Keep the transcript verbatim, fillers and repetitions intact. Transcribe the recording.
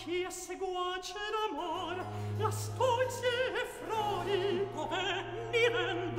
chi è seguace d'amor, la stolzie e frodi, dove mi rende